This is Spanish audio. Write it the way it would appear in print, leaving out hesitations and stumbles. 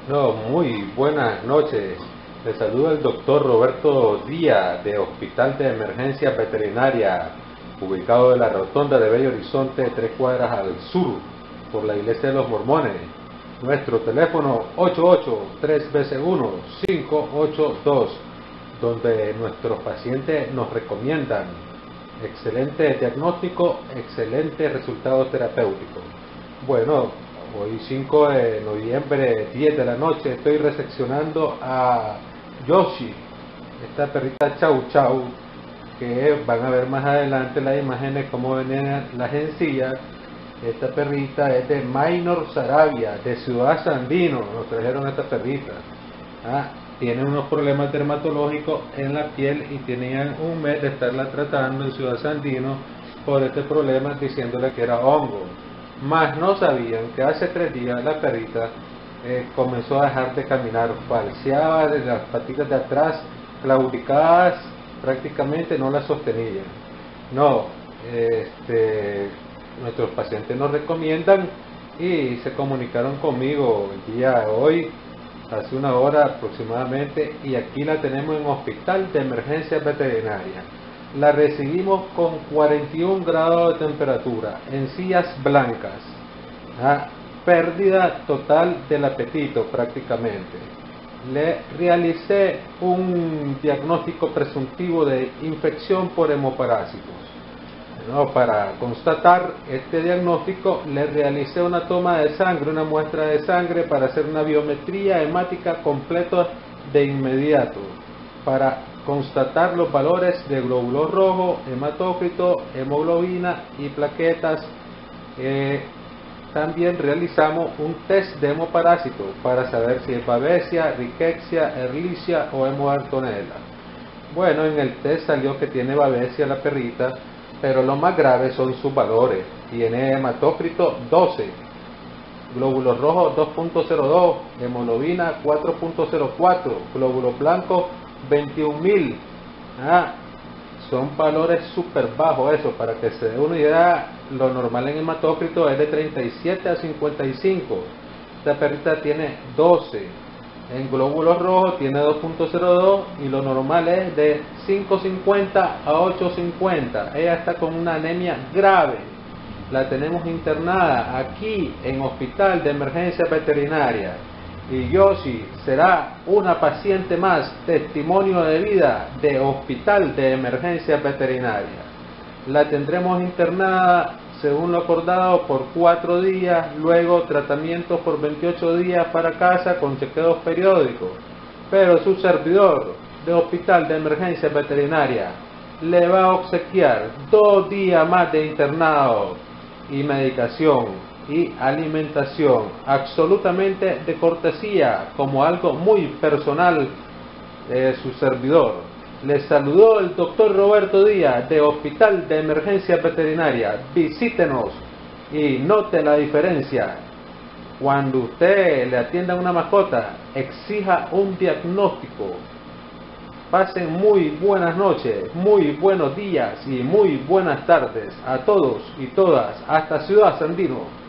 No, muy buenas noches. Le saluda el doctor Roberto Díaz de Hospital de Emergencia Veterinaria, ubicado en la Rotonda de Bello Horizonte, 3 cuadras al sur, por la Iglesia de los Mormones. Nuestro teléfono 88-3 veces 1-582, donde nuestros pacientes nos recomiendan excelente diagnóstico, excelentes resultados terapéuticos. Bueno, hoy 5 de noviembre, 10 de la noche, estoy recepcionando a Yoshi, esta perrita Chau Chau, que van a ver más adelante las imágenes cómo venían las encías. Esta perrita es de Minor Sarabia, de Ciudad Sandino, nos trajeron esta perrita. Tiene unos problemas dermatológicos en la piel y tenían un mes de estarla tratando en Ciudad Sandino por este problema, diciéndole que era hongo. Mas no sabían que hace 3 días la perrita comenzó a dejar de caminar, falseaba de las patitas de atrás, claudicadas, prácticamente no las sostenían. No, nuestros pacientes nos recomiendan y se comunicaron conmigo el día de hoy, hace 1 hora aproximadamente, y aquí la tenemos en Hospital de Emergencia Veterinaria. La recibimos con 41 grados de temperatura, encías blancas, pérdida total del apetito prácticamente. Le realicé un diagnóstico presuntivo de infección por hemoparásitos. Para constatar este diagnóstico le realicé una toma de sangre, una muestra de sangre, para hacer una biometría hemática completa de inmediato, para constatar los valores de glóbulos rojos, hematócrito, hemoglobina y plaquetas. También realizamos un test de hemoparásitos para saber si es Babesia, Rickettsia, Ehrlichia o Hemoartonella. Bueno, en el test salió que tiene Babesia la perrita, pero lo más grave son sus valores. Tiene hematócrito 12, glóbulos rojos 2.02, hemoglobina 4.04, glóbulos blancos 21.000. Son valores súper bajos eso, para que se dé una idea. Lo normal en hematócrito es de 37 a 55. Esta perrita tiene 12. En glóbulos rojos tiene 2.02 y lo normal es de 5.50 a 8.50. Ella está con una anemia grave. La tenemos internada aquí en Hospital de Emergencia Veterinaria. Y Yoshi será una paciente más, testimonio de vida de Hospital de Emergencia Veterinaria. La tendremos internada según lo acordado por 4 días, luego tratamientos por 28 días para casa con chequeos periódicos. Pero su servidor de Hospital de Emergencia Veterinaria le va a obsequiar 2 días más de internado y medicación y alimentación, absolutamente de cortesía, como algo muy personal de su servidor. Les saludó el doctor Roberto Díaz de Hospital de Emergencia Veterinaria. Visítenos y note la diferencia. Cuando usted le atienda a una mascota, exija un diagnóstico. Pasen muy buenas noches, muy buenos días y muy buenas tardes a todos y todas, hasta Ciudad Sandino.